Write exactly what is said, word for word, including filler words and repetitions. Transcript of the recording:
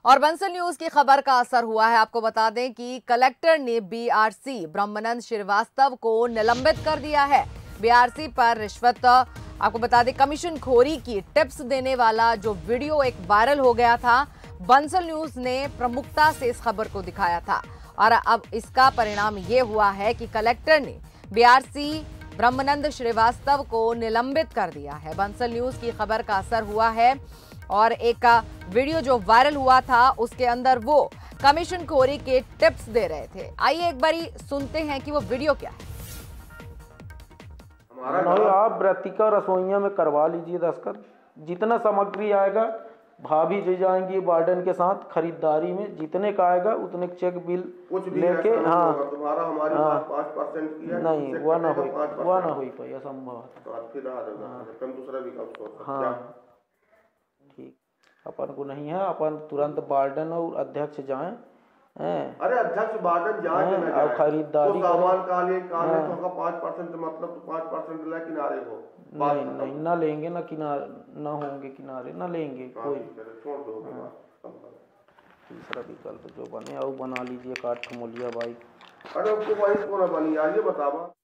और बंसल न्यूज की खबर का असर हुआ है। आपको बता दें कि कलेक्टर ने बीआरसी ब्रह्मानंद श्रीवास्तव को निलंबित कर दिया है। बीआरसी पर रिश्वत, आपको बता दें कमीशन खोरी की टिप्स देने वाला जो वीडियो एक वायरल हो गया था, बंसल न्यूज ने प्रमुखता से इस खबर को दिखाया था और अब इसका परिणाम ये हुआ है कि कलेक्टर ने बीआरसी ब्रह्मानंद श्रीवास्तव को निलंबित कर दिया है। बंसल न्यूज की खबर का असर हुआ है और एक वीडियो जो वायरल हुआ था उसके अंदर वो कमीशन खोरी के टिप्स दे रहे थे। आइए एक बारी सुनते हैं कि वो वीडियो क्या है। नहीं, आप व्रतिका रसोइया में करवा लीजिए दस्तखत। जितना सामग्री आएगा भाभी ले जाएंगी वार्डन के साथ खरीदारी में, जितने का आएगा उतने चेक बिल लेके। हाँ तुम्हारा हमारी हाँ, पाँच परसेंट किया नहीं वह ना हुई वह ना हुई पाई, असंभव। हाँ ठीक, अपन को नहीं है, अपन तुरंत वार्डन और अध्यक्ष जाएं। अरे अध्यक्ष वार्डन जाए कि ना जाए, खरीदारी तो सामान का लिए काले तो का पाँच परसेंट मतलब तो पाँच परसेंट ले किनारे हो। नहीं नहीं ना लेंगे, ना किनारे ना होंगे, किनारे ना लेंगे कोई। छोड़ दो। तीसरा विकल्प जो बने और बना लीजिए काठ खमोलिया बाइक। अरे उसको बाइक को ना बनी यार, ये बतावा।